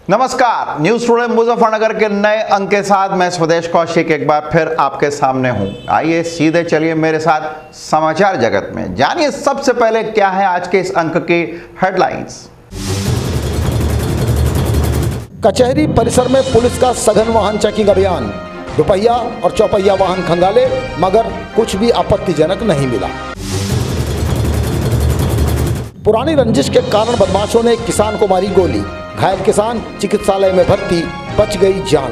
नमस्कार, news today Muzaffarnagar के नए अंक के साथ मैं स्वदेश कौशिक एक बार फिर आपके सामने हूं। आइए सीधे चलिए मेरे साथ समाचार जगत में। जानिए सबसे पहले क्या है आज के इस अंक की हेडलाइंस। कचहरी परिसर में पुलिस का सघन वाहन चेकिंग अभियान, दुपहिया और चौपहिया वाहन खंगाले मगर कुछ भी आपत्तिजनक नहीं मिला। पुरानी रंजिश के कारण बदमाशों ने एक किसान को मारी गोली, घायल किसान चिकित्सालय में भर्ती, बच गई जान।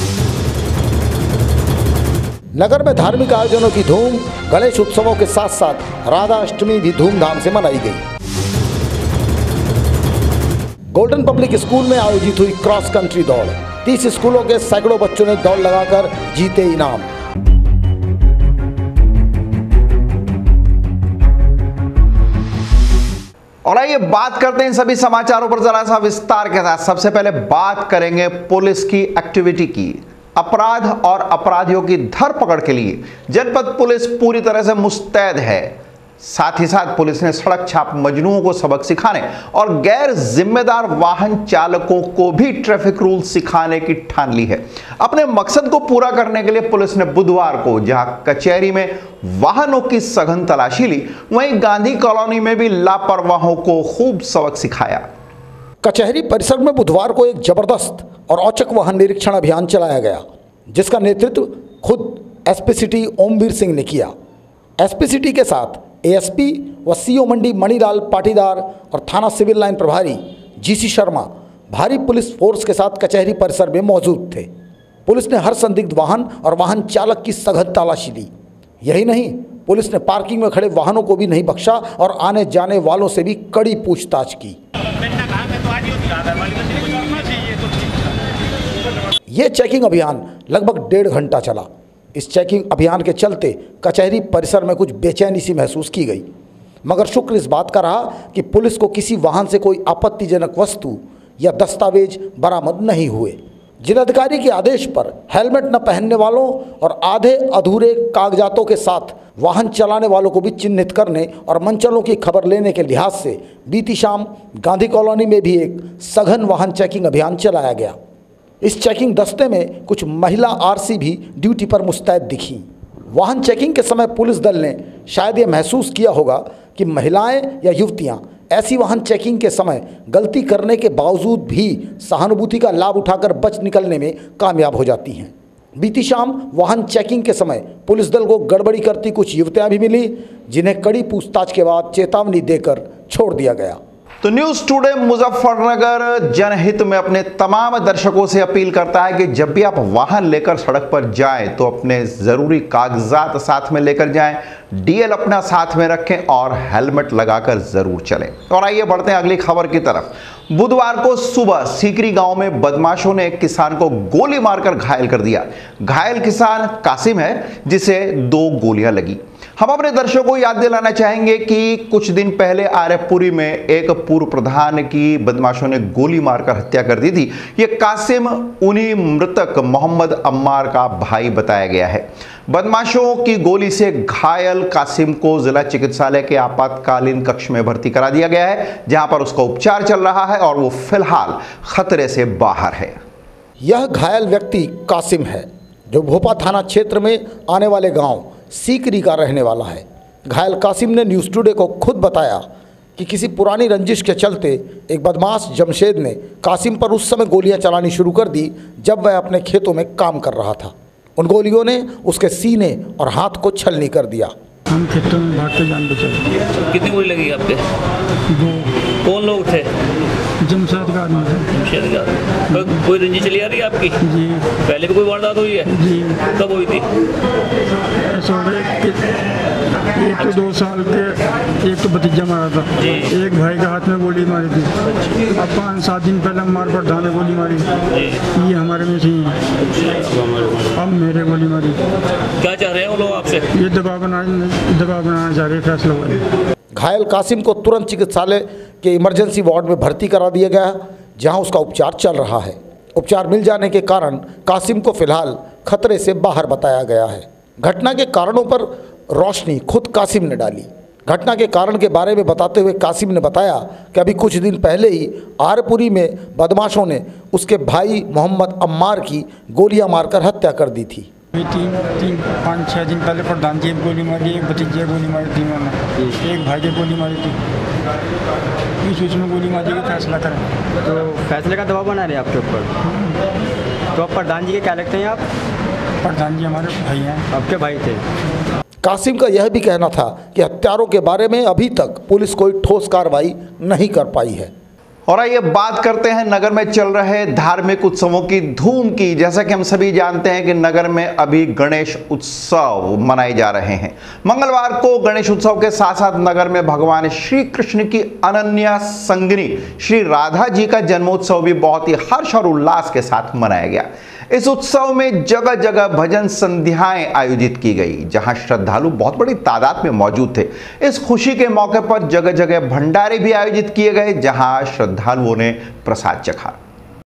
नगर में धार्मिक आयोजनों की धूम, गणेश उत्सवों के साथ साथ राधा अष्टमी भी धूमधाम से मनाई गई। गोल्डन पब्लिक स्कूल में आयोजित हुई क्रॉस कंट्री दौड़, 30 स्कूलों के सैकड़ों बच्चों ने दौड़ लगाकर जीते इनाम। और आइए बात करते हैं इन सभी समाचारों पर जरा सा विस्तार के साथ। सबसे पहले बात करेंगे पुलिस की एक्टिविटी की। अपराध और अपराधियों की धरपकड़ के लिए जनपद पुलिस पूरी तरह से मुस्तैद है। साथ ही साथ पुलिस ने सड़क छाप मजनुओं को सबक सिखाने और गैर जिम्मेदार वाहन चालकों को भी ट्रैफिक रूल सिखाने की ठान ली है। अपने मकसद को पूरा करने के लिए पुलिस ने बुधवार को जहां कचहरी में वाहनों की सघन तलाशी ली, वहीं गांधी कॉलोनी में भी लापरवाहों को खूब सबक सिखाया। कचहरी परिसर में बुधवार को एक जबरदस्त और औचक वाहन निरीक्षण अभियान चलाया गया, जिसका नेतृत्व खुद एसपी सिटी ओमवीर सिंह ने किया। एसपी सिटी के साथ एएसपी व सीओ मंडी मणिलाल पाटीदार और थाना सिविल लाइन प्रभारी जीसी शर्मा भारी पुलिस फोर्स के साथ कचहरी परिसर में मौजूद थे। पुलिस ने हर संदिग्ध वाहन और वाहन चालक की सघन तलाशी ली। यही नहीं, पुलिस ने पार्किंग में खड़े वाहनों को भी नहीं बख्शा और आने जाने वालों से भी कड़ी पूछताछ की। ये चेकिंग अभियान लगभग 1.5 घंटा चला। इस चेकिंग अभियान के चलते कचहरी परिसर में कुछ बेचैनी सी महसूस की गई, मगर शुक्र इस बात का रहा कि पुलिस को किसी वाहन से कोई आपत्तिजनक वस्तु या दस्तावेज बरामद नहीं हुए। जिलाधिकारी के आदेश पर हेलमेट न पहनने वालों और आधे अधूरे कागजातों के साथ वाहन चलाने वालों को भी चिन्हित करने और मनचलों की खबर लेने के लिहाज से बीती शाम गांधी कॉलोनी में भी एक सघन वाहन चेकिंग अभियान चलाया गया। इस चेकिंग दस्ते में कुछ महिला आरसी भी ड्यूटी पर मुस्तैद दिखीं। वाहन चेकिंग के समय पुलिस दल ने शायद ये महसूस किया होगा कि महिलाएं या युवतियां ऐसी वाहन चेकिंग के समय गलती करने के बावजूद भी सहानुभूति का लाभ उठाकर बच निकलने में कामयाब हो जाती हैं। बीती शाम वाहन चेकिंग के समय पुलिस दल को गड़बड़ी करती कुछ युवतियां भी मिली, जिन्हें कड़ी पूछताछ के बाद चेतावनी देकर छोड़ दिया गया। तो न्यूज टुडे मुजफ्फरनगर जनहित में अपने तमाम दर्शकों से अपील करता है कि जब भी आप वाहन लेकर सड़क पर जाएं तो अपने जरूरी कागजात साथ में लेकर जाएं, डीएल अपना साथ में रखें और हेलमेट लगाकर जरूर चलें। और आइए बढ़ते हैं अगली खबर की तरफ। बुधवार को सुबह सीकरी गांव में बदमाशों ने एक किसान को गोली मारकर घायल कर दिया। घायल किसान कासिम है, जिसे 2 गोलियां लगी। हम अपने दर्शकों को याद दिलाना चाहेंगे कि कुछ दिन पहले आरएफपुरी में एक पूर्व प्रधान की बदमाशों ने गोली मारकर हत्या कर दी थी। यह कासिम उन्हीं मृतक मोहम्मद अम्मार का भाई बताया गया है। बदमाशों की गोली से घायल कासिम को जिला चिकित्सालय के आपातकालीन कक्ष में भर्ती करा दिया गया है, जहां पर उसका उपचार चल रहा है और वो फिलहाल खतरे से बाहर है। यह घायल व्यक्ति कासिम है, जो भोपा थाना क्षेत्र में आने वाले गांव सीकरी का रहने वाला है। घायल कासिम ने न्यूज़ टुडे को खुद बताया कि किसी पुरानी रंजिश के चलते एक बदमाश जमशेद ने कासिम पर उस समय गोलियां चलानी शुरू कर दी जब वह अपने खेतों में काम कर रहा था। उन गोलियों ने उसके सीने और हाथ को छलनी कर दिया। हम खेतों में भागते जान बचे। कितनी गोली लगी आपके? 2। कौन लोग थे? जमशेद का आदमी है। कोई रंजिश चली आ रही है आपकी? जी। पहले भी कोई वारदात हुई है? जी। कब हुई थी? एक तो 2 साल के, एक तो भतीजा मारा था। जी। एक भाई के हाथ में गोली मारी थी। अब 5-7 दिन पहले हमारे पर धाने गोली मारी। ये हमारे में से अब मेरे गोली मारी। क्या चाह रहे हैं वो लोग आपसे? ये दबाव बनाना चाह रहे, फैसला हुआ। घायल कासिम को तुरंत चिकित्सालय के इमरजेंसी वार्ड में भर्ती करा दिया गया, जहां उसका उपचार चल रहा है। उपचार मिल जाने के कारण कासिम को फिलहाल खतरे से बाहर बताया गया है। घटना के कारणों पर रोशनी खुद कासिम ने डाली। घटना के कारण के बारे में बताते हुए कासिम ने बताया कि अभी कुछ दिन पहले ही आरपुरी में बदमाशों ने उसके भाई मोहम्मद अम्मार की गोलियां मारकर हत्या कर दी थी। 5-6 दिन पहले प्रधान जी गोली मारी, एक भतीजे गोली मारी थी, उन्होंने एक भाई की गोली मारी थी। इस बीच में गोली मारी का फैसला करें तो फैसले का दबाव बना रहे हैं आपके ऊपर। तो आप प्रधान जी के क्या लगते हैं आप? प्रधान जी हमारे भाई हैं। आपके भाई थे। कासिम का यह भी कहना था कि हत्यारों के बारे में अभी तक पुलिस कोई ठोस कार्रवाई नहीं कर पाई है। और आइए बात करते हैं नगर में चल रहे धार्मिक उत्सवों की धूम की। जैसा कि हम सभी जानते हैं कि नगर में अभी गणेश उत्सव मनाए जा रहे हैं। मंगलवार को गणेश उत्सव के साथ साथ नगर में भगवान श्री कृष्ण की अनन्या संगिनी श्री राधा जी का जन्मोत्सव भी बहुत ही हर्ष और उल्लास के साथ मनाया गया। इस उत्सव में जगह जगह भजन संध्याएं आयोजित की गई, जहां श्रद्धालु बहुत बड़ी तादाद में मौजूद थे। इस खुशी के मौके पर जगह जगह भंडारे भी आयोजित किए गए, जहां श्रद्धालुओं ने प्रसाद चखा।